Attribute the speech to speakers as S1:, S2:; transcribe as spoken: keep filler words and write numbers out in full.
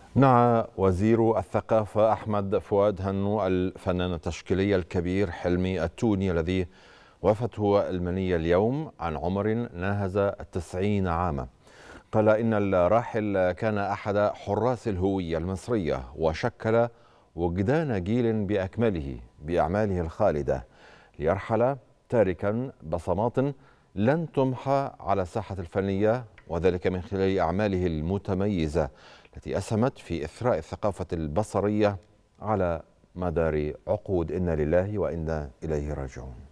S1: نعى وزير الثقافة أحمد فؤاد هنو الفنان التشكيلي الكبير حلمي التوني الذي وافته المنية اليوم عن عمر ناهز التسعين عاما. قال إن الراحل كان أحد حراس الهوية المصرية وشكل وجدان جيل بأكمله بأعماله الخالدة، ليرحل تاركا بصمات لن تمحى على الساحة الفنية، وذلك من خلال أعماله المتميزة التي أسهمت في إثراء الثقافة البصرية على مدار عقود. إنا لله وإنا إليه راجعون.